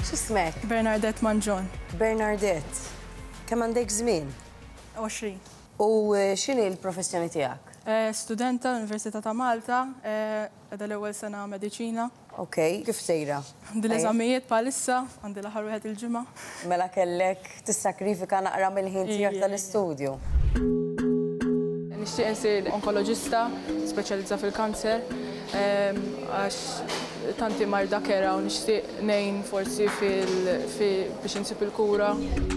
X'ismek? Bernardette Mangion. Bernardette. Kemm għandek żmien? 20. U x'inhi l-professjoni tiegħek? Studenta Università ta' Malta, edha l-ewwel sena mediċina. Okej, kif sejra? Għandi l-eżamijiet bħalissa, għandi l-aħħar wieħed il-ġimgħa. Mela kellek tissakrifika naqra mill-ħin tiegħek tal-istudju. Nixtieq insir onkoloġista, speċjalizza fil-kanser, għax tanti marda kera u nixtieq ngħin forsi biex insib il-kura.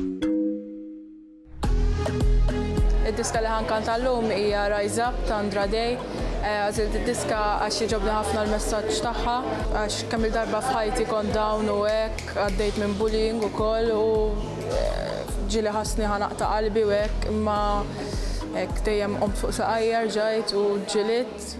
Id-diska li ħankant tal-lum hija Rise Up ta' Bernardette. Għażilt id-diska għax jiġobni ħafna l-messaġġ tagħha, għax kemm il-darba f'ħajti kont dawn u hekk, għaddejt minn bullying ukoll u ġieli ħassni ħanaqta' qalbi u hekk, imma hekk dejjem qomt fuq saqajja rġajt u ġiliet.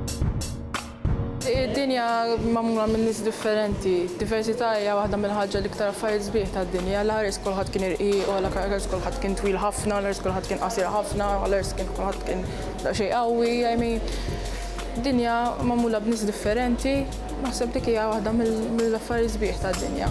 Id-dinja magħmula minn nies differenti. Diversità hija waħda mill-ħaġa l-iktar affarijiet sbieħ tad-dinja. L-ħares kulħadd kien irqiq, u l-ħares kulħadd kien twil ħafna, l-ħares kulħadd kien qasir ħafna, l-ħares kulħadd kien xejn qawwi. Id-dinja magħmula b'nies differenti, naħseb dik hija waħda mill-affarijiet sbieħ tad-dinja.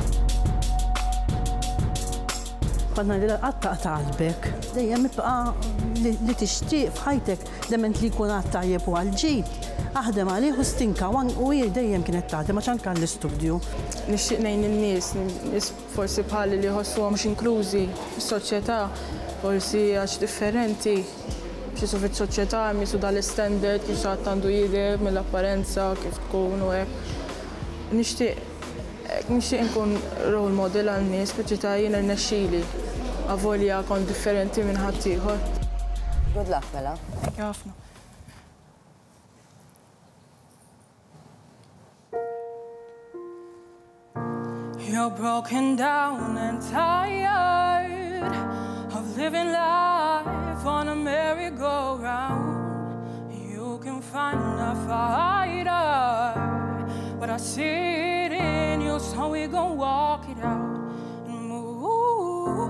Konna li qatta qalbek, dejjem ibqa' li tixtieq f'ħajtek dement li jkun għad tajjeb u għal-ġid. Aħdem għalih u stinka u dejjem kienet taħdem għax anke l-istudju. Nixtieq ngħin in-nies forsi bħali li jħossuhom mhux inklużi fis-soċjetà, forsi għax differenti. Biex jisu fis-soċjetà misu dal-istandard kif saħat għandu jidher mill-apparenza kif tkun u hekk. Nixtieq nkun role model għal-nies biex jiena rnexxieli avolja kont differenti minn ħadd ieħor. Good luck, mela. Ħafna. You're broken down and tired of living life on a merry-go-round. You can find a fighter, but I see it in you, so we gon' walk it out and move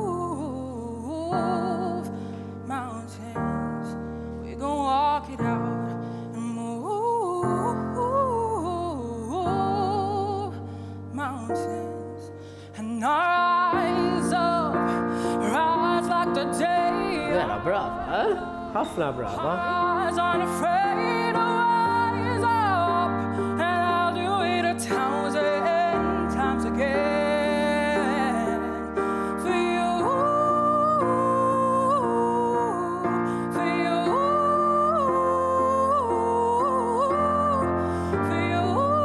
mountains. We gon' walk it out. And rise up, rise like the day. Vera brava, ħafna brava. Rise unafraid to rise up, and I'll do it 1,000 times again. For you, for you, for you.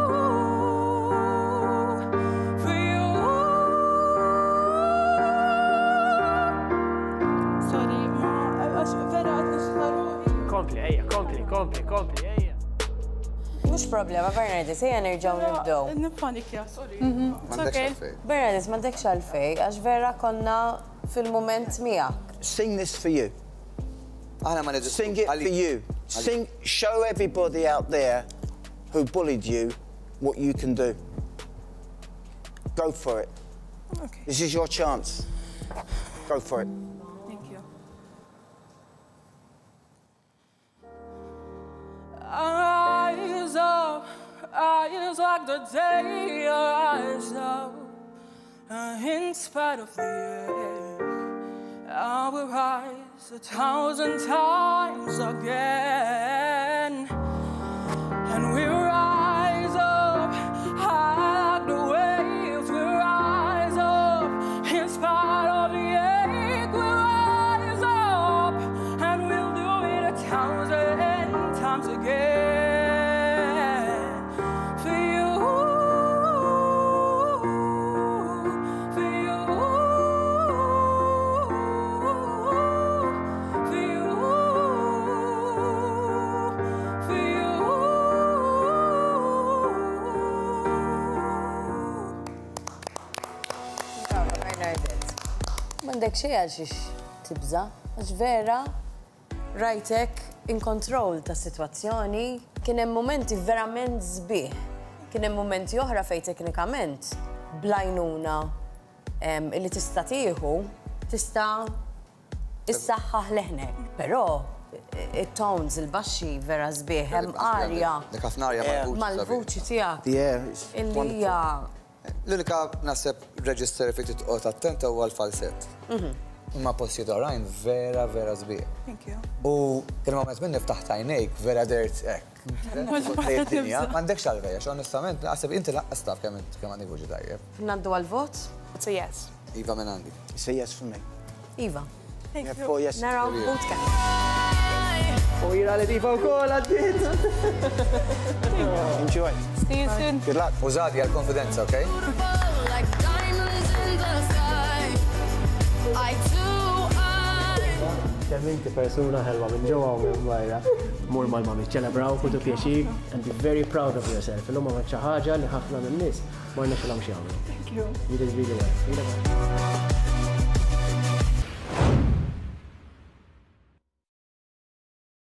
Kompli, ejja. Mhux problema, Bernardette, ejja nerġgħu nibdew. Nippanikja, sorry. Bernardette, m'għandekx għalfejn, għax vera konna fil-mument miegħek. Sing this for you. Sing it for you. Show everybody out there who bullied you what you can do. Go for it. Okay. This is your chance. Go for it. Thank you. Eyes like the day, eyes up. In spite of the air, I will rise 1,000 times again. And we rise up, high like the waves. We rise up, in spite of the ache. We rise up, and we'll do it 1,000 times again. M'għandek xejn għal xiex tibża, għax vera rajtek in control ta' sitwazzjoni. Kien hemm momenti verament sbieħ. Kien hemm momenti oħra fejn teknikament blajnuna illi tista' tieħu tista' issaħħaħ leħnek. Però it-tones il-baxxi vera sbieħ hemm arja Dik ħafna arja mal-vuċi tiegħek. Yeah, it's illi hija L-unika naħseb reġisteri fi titqot attenta huwa l-falsett. Imma postijiet oħrajn vera sbieħ. Thank you. U kien moment minn niftaħ tajnejk vera dirt hekk. M'għandekx għalvejja, onestament, naħseb inti laqqas taf kemm għandi vuġi tajjeb. Naddu għal-vot? It's a yes. Iva minn għandi. It's a yes for me. Iva. Thank Yeah, you. 4 yes. Naraw vot kemm. U jira li tifa u kol għaddit. Enjoy. See you soon. Good luck. Użadi għal-konfidenza, okej? Like diamonds in the sky. I do, Kemm inti persuna ħelwa minn ġewwa u minn barra. Mur mal-mami ċelebraw, kutu pjaċir, and be very proud of yourself. Illum għamlet xi ħaġa li ħafna minn nies ma rnexxilhom xi jagħmlu. Thank you. You did really well.